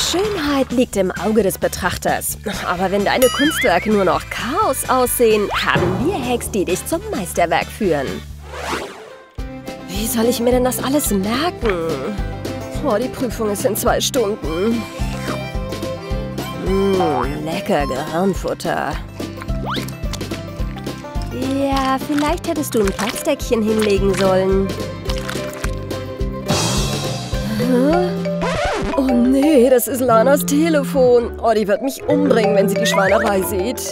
Schönheit liegt im Auge des Betrachters. Aber wenn deine Kunstwerke nur noch Chaos aussehen, haben wir Hacks, die dich zum Meisterwerk führen. Wie soll ich mir denn das alles merken? Oh, die Prüfung ist in 2 Stunden. Lecker Gehirnfutter. Ja, vielleicht hättest du ein Platzdeckchen hinlegen sollen. Hä? Oh nee, das ist Lanas Telefon. Oh, die wird mich umbringen, wenn sie die Schweinerei sieht.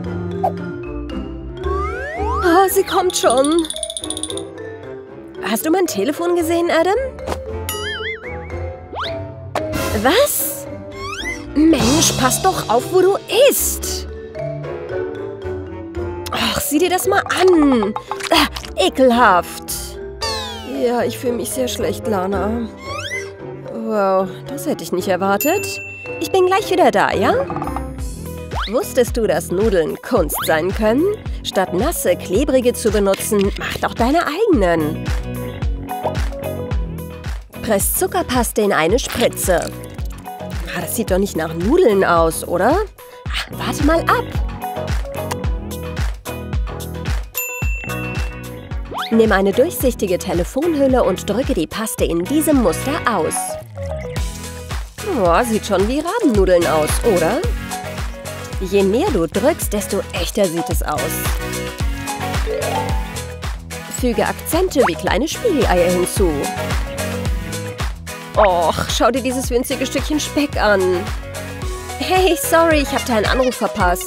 Oh, sie kommt schon. Hast du mein Telefon gesehen, Adam? Was? Mensch, pass doch auf, wo du isst. Ach, sieh dir das mal an. Ekelhaft. Ja, ich fühle mich sehr schlecht, Lana. Wow, das hätte ich nicht erwartet. Ich bin gleich wieder da, ja? Wusstest du, dass Nudeln Kunst sein können? Statt nasse, klebrige zu benutzen, mach doch deine eigenen. Press Zuckerpaste in eine Spritze. Das sieht doch nicht nach Nudeln aus, oder? Warte mal ab. Nimm eine durchsichtige Telefonhülle und drücke die Paste in diesem Muster aus. Oh, sieht schon wie Rabennudeln aus, oder? Je mehr du drückst, desto echter sieht es aus. Füge Akzente wie kleine Spiegeleier hinzu. Och, schau dir dieses winzige Stückchen Speck an. Hey, sorry, ich habe deinen Anruf verpasst.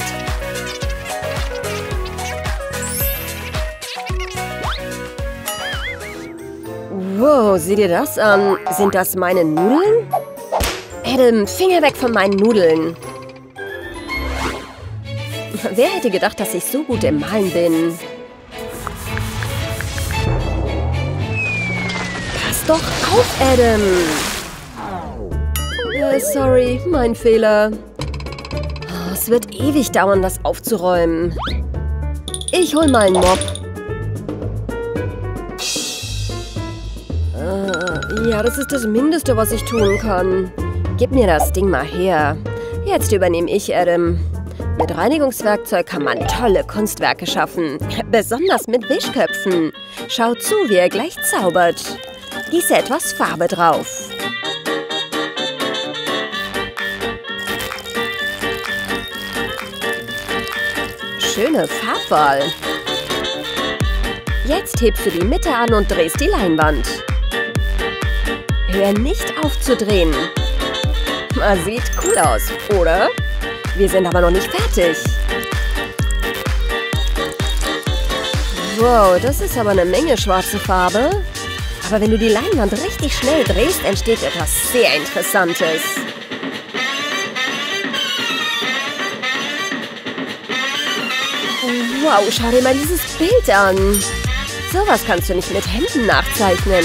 Wow, sieh dir das an. Sind das meine Nudeln? Adam, Finger weg von meinen Nudeln. Wer hätte gedacht, dass ich so gut im Malen bin? Pass doch auf, Adam. Sorry, mein Fehler. Oh, es wird ewig dauern, das aufzuräumen. Ich hol mal einen Mopp. Ja, das ist das Mindeste, was ich tun kann. Gib mir das Ding mal her. Jetzt übernehme ich, Adam. Mit Reinigungswerkzeug kann man tolle Kunstwerke schaffen. Besonders mit Wischköpfen. Schau zu, wie er gleich zaubert. Gieße etwas Farbe drauf. Schöne Farbwahl. Jetzt hebst du die Mitte an und drehst die Leinwand. Hör nicht auf zu drehen. Sieht cool aus, oder? Wir sind aber noch nicht fertig. Wow, das ist aber eine Menge schwarze Farbe. Aber wenn du die Leinwand richtig schnell drehst, entsteht etwas sehr Interessantes. Wow, schau dir mal dieses Bild an. Sowas kannst du nicht mit Händen nachzeichnen.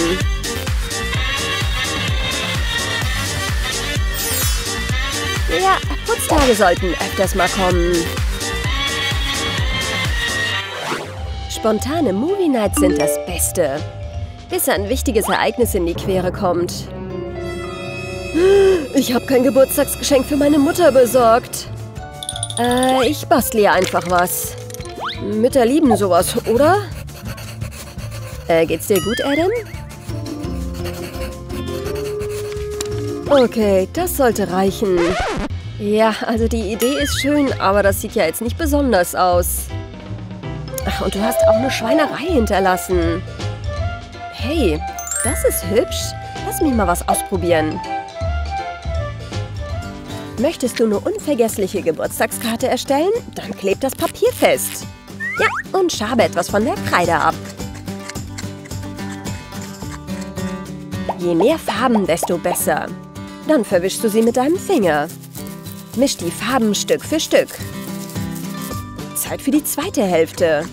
Ja, Putztage sollten öfters mal kommen. Spontane Movie Nights sind das Beste. Bis ein wichtiges Ereignis in die Quere kommt. Ich habe kein Geburtstagsgeschenk für meine Mutter besorgt. Ich bastle ihr einfach was. Mütter lieben sowas, oder? Geht's dir gut, Adam? Okay, das sollte reichen. Ja, also die Idee ist schön, aber das sieht ja jetzt nicht besonders aus. Ach, und du hast auch eine Schweinerei hinterlassen. Hey, das ist hübsch. Lass mich mal was ausprobieren. Möchtest du eine unvergessliche Geburtstagskarte erstellen? Dann kleb das Papier fest. Ja, und schabe etwas von der Kreide ab. Je mehr Farben, desto besser. Dann verwischst du sie mit deinem Finger. Misch die Farben Stück für Stück. Zeit für die zweite Hälfte.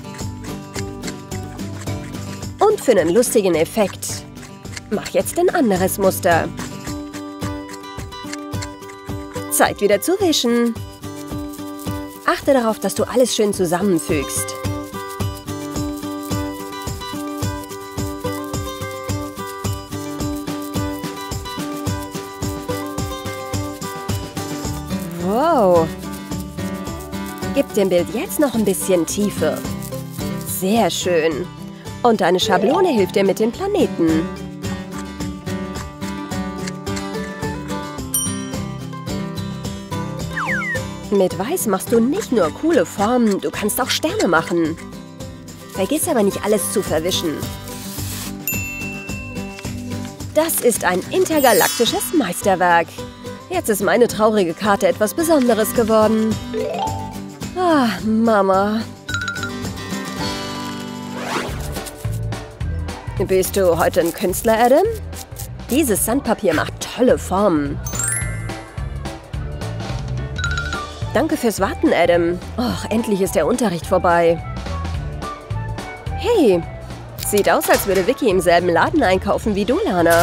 Und für einen lustigen Effekt. Mach jetzt ein anderes Muster. Zeit wieder zu wischen. Achte darauf, dass du alles schön zusammenfügst. Wow. Gib dem Bild jetzt noch ein bisschen Tiefe. Sehr schön. Und deine Schablone hilft dir mit den Planeten. Mit Weiß machst du nicht nur coole Formen, du kannst auch Sterne machen. Vergiss aber nicht, alles zu verwischen. Das ist ein intergalaktisches Meisterwerk. Jetzt ist meine traurige Karte etwas Besonderes geworden. Ah, Mama. Bist du heute ein Künstler, Adam? Dieses Sandpapier macht tolle Formen. Danke fürs Warten, Adam. Och, endlich ist der Unterricht vorbei. Hey, sieht aus, als würde Vicky im selben Laden einkaufen wie du, Lana.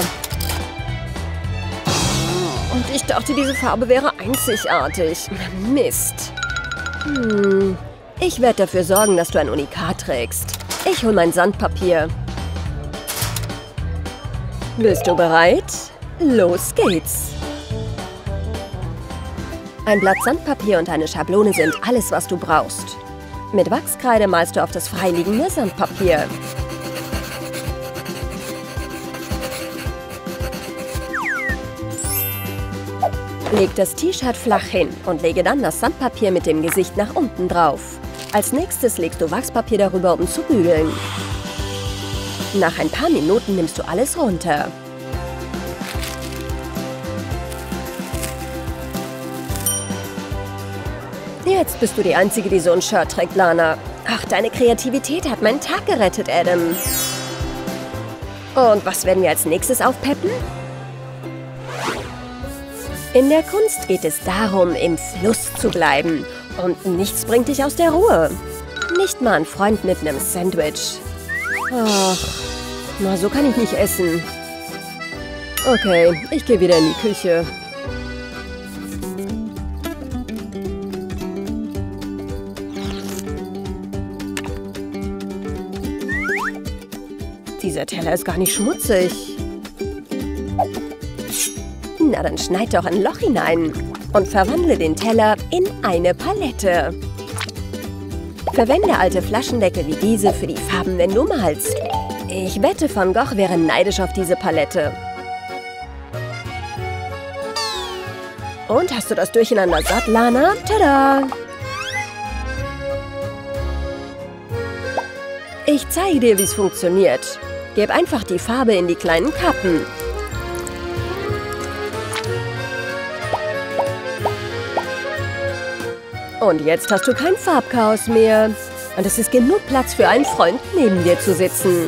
Und ich dachte, diese Farbe wäre einzigartig. Mist. Ich werde dafür sorgen, dass du ein Unikat trägst. Ich hol mein Sandpapier. Bist du bereit? Los geht's. Ein Blatt Sandpapier und eine Schablone sind alles, was du brauchst. Mit Wachskreide malst du auf das freiliegende Sandpapier. Leg das T-Shirt flach hin und lege dann das Sandpapier mit dem Gesicht nach unten drauf. Als nächstes legst du Wachspapier darüber, um zu bügeln. Nach ein paar Minuten nimmst du alles runter. Jetzt bist du die Einzige, die so ein Shirt trägt, Lana. Ach, deine Kreativität hat meinen Tag gerettet, Adam. Und was werden wir als nächstes aufpeppen? In der Kunst geht es darum, im Fluss zu bleiben. Und nichts bringt dich aus der Ruhe. Nicht mal ein Freund mit einem Sandwich. Ach, na, so kann ich nicht essen. Okay, ich gehe wieder in die Küche. Dieser Teller ist gar nicht schmutzig. Na, dann schneid doch ein Loch hinein und verwandle den Teller in eine Palette. Verwende alte Flaschendeckel wie diese für die Farben, wenn du malst. Ich wette, Van Gogh wäre neidisch auf diese Palette. Und hast du das Durcheinander satt, Lana? Tada! Ich zeige dir, wie es funktioniert. Gib einfach die Farbe in die kleinen Kappen. Und jetzt hast du kein Farbchaos mehr. Und es ist genug Platz für einen Freund, neben dir zu sitzen.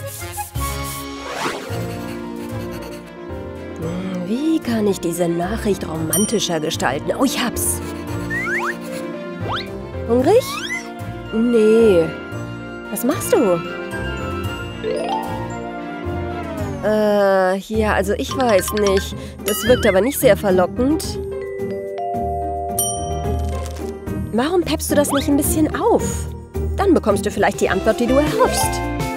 Wie kann ich diese Nachricht romantischer gestalten? Oh, ich hab's. Hungrig? Nee. Was machst du? Ja, also ich weiß nicht. Das wirkt aber nicht sehr verlockend. Warum peppst du das nicht ein bisschen auf? Dann bekommst du vielleicht die Antwort, die du erhoffst.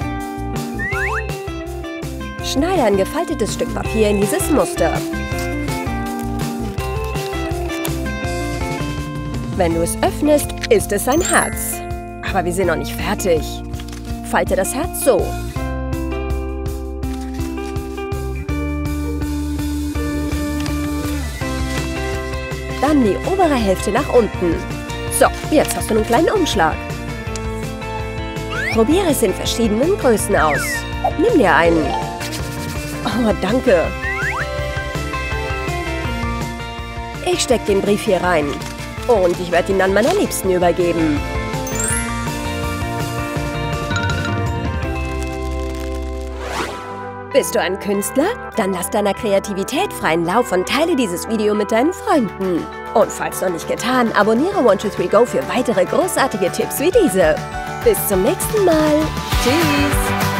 Schneide ein gefaltetes Stück Papier in dieses Muster. Wenn du es öffnest, ist es ein Herz. Aber wir sind noch nicht fertig. Falte das Herz so. Dann die obere Hälfte nach unten. So, jetzt hast du einen kleinen Umschlag. Probiere es in verschiedenen Größen aus. Nimm dir einen. Oh, danke. Ich stecke den Brief hier rein. Und ich werde ihn dann meiner Liebsten übergeben. Bist du ein Künstler? Dann lass deiner Kreativität freien Lauf und teile dieses Video mit deinen Freunden. Und falls noch nicht getan, abonniere 123Go für weitere großartige Tipps wie diese. Bis zum nächsten Mal. Tschüss.